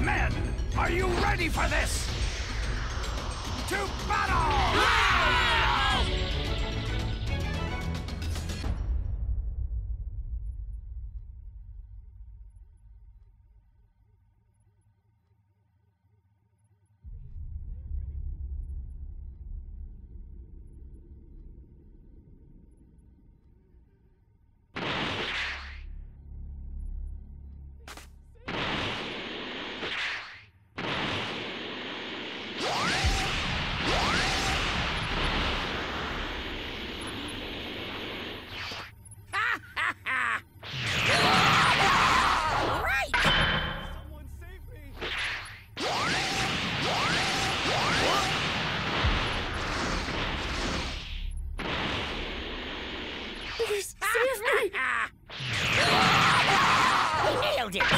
Men, are you ready for this? To battle! Please, save me! Nailed it!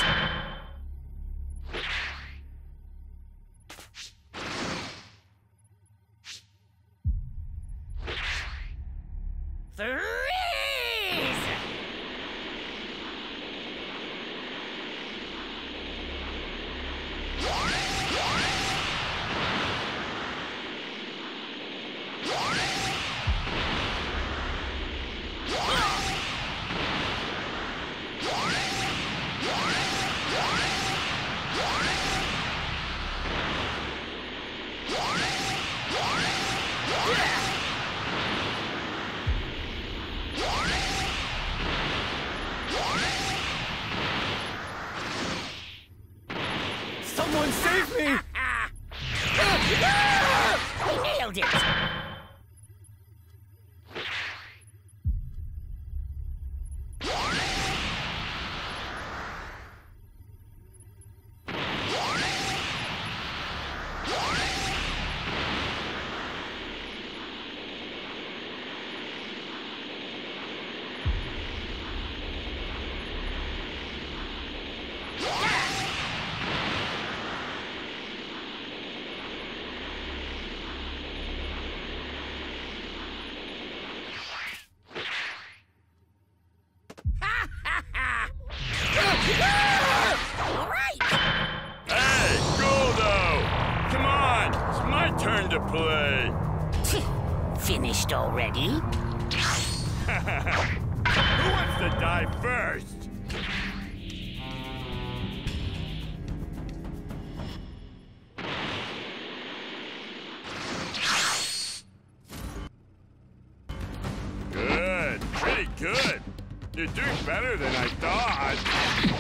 Freeze! Someone save me! Nailed it! Hey, Goldo! Come on, it's my turn to play. Finished already? Who wants to die first? Good, pretty good. You're doing better than I thought.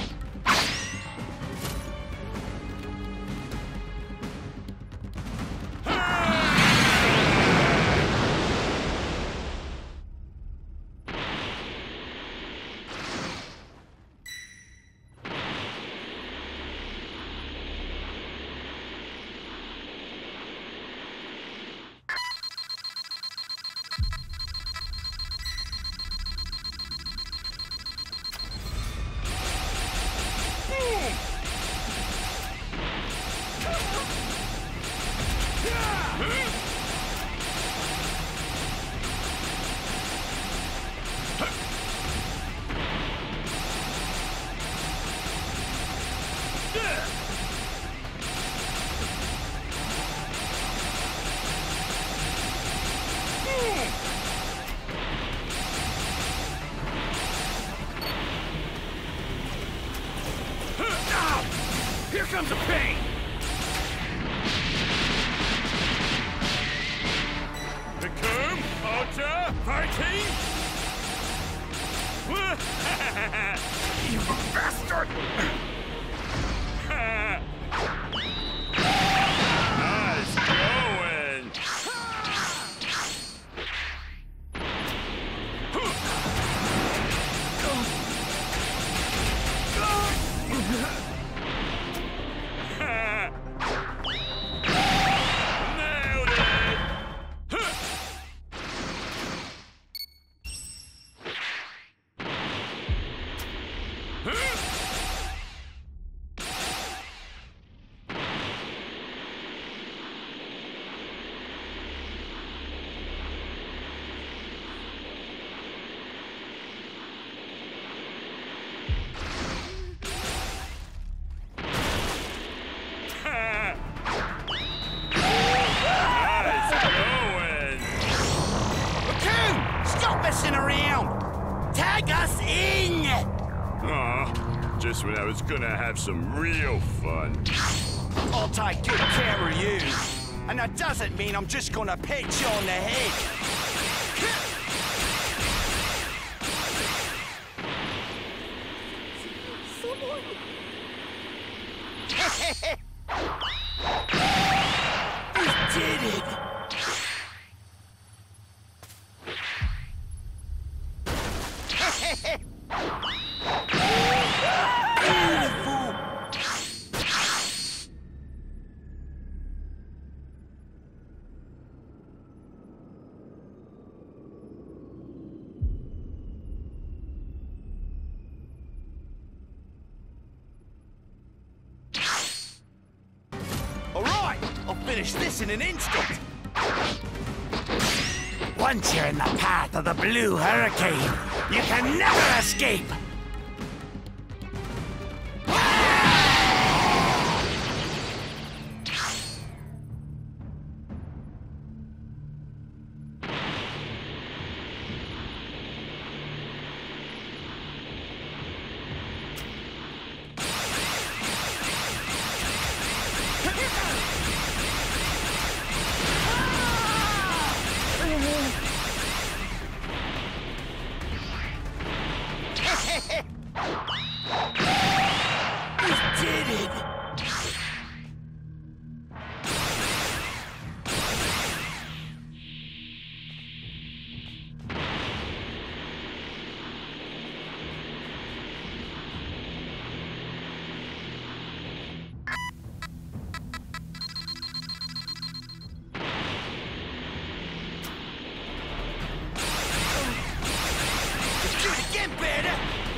Here comes a pain! Become Ultra Fighting! You bastard! Nice going! Nailed it! just when I was gonna have some real fun. I'll take good care of you. And that doesn't mean I'm just gonna pet you on the head. Someone. We did it! Beautiful! All right, I'll finish this in an instant. Once you're in the path of the blue hurricane, you can never escape! We did it! Let's do it again, Beta!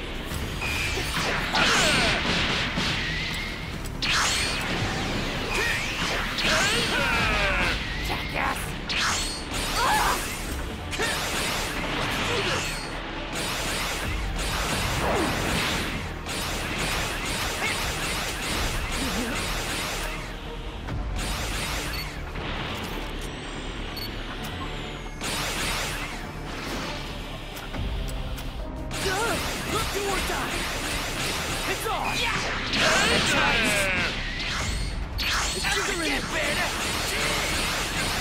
Do or die! It's on! Yeah! It's nice! Let's do it again, Beta!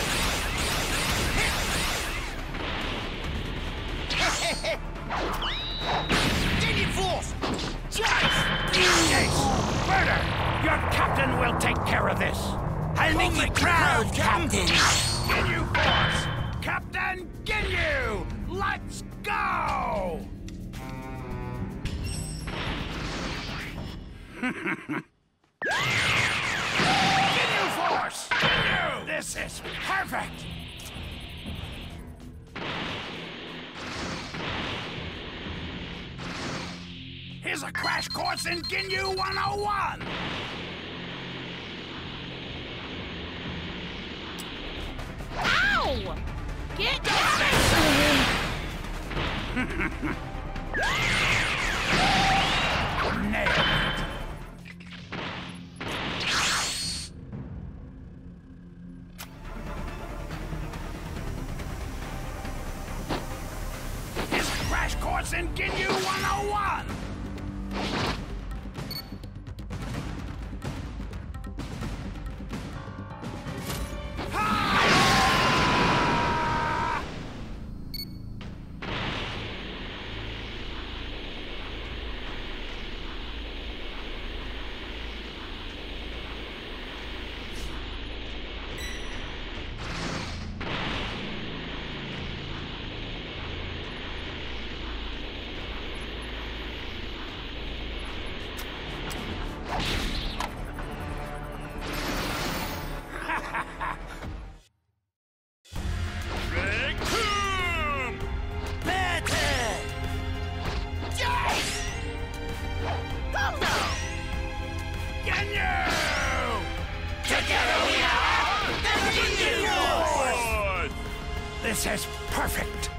Get in force! Yes! Murder! Your captain will take care of this! I'll make you proud, Captain! Ginyu Force! Captain Ginyu! Let's go! Ginyu Force! Ginyu! This is perfect! Here's a crash course in Ginyu 101! Ow! Get down! Nailed it! Here's a crash course in Ginyu 101! This is perfect!